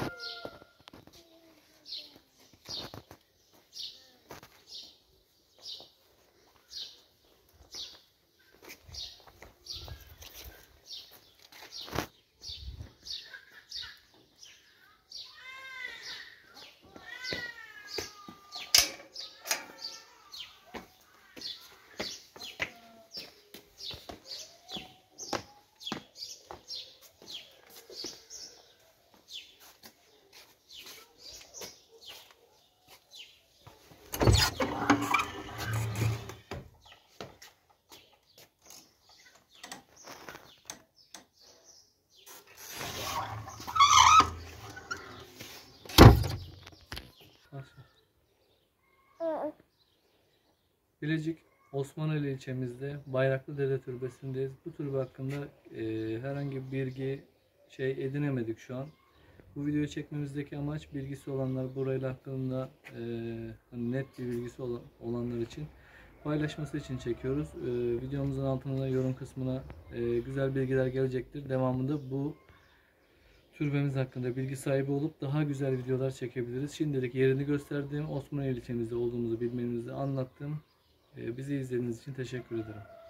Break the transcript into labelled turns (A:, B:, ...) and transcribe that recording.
A: Bilecik Osmaneli ilçemizde Bayraklı Dede Türbesi'ndeyiz. Bu türbe hakkında herhangi bir bilgi edinemedik şu an. Bu videoyu çekmemizdeki amaç bilgisi olanlar, burayla hakkında net bir bilgisi olanlar için paylaşması için çekiyoruz. Videomuzun altına yorum kısmına güzel bilgiler gelecektir. Devamında bu türbemiz hakkında bilgi sahibi olup daha güzel videolar çekebiliriz. Şimdilik yerini gösterdiğim Osmaneli ilçemizde olduğumuzu bilmenizi anlattım. Bizi izlediğiniz için teşekkür ederim.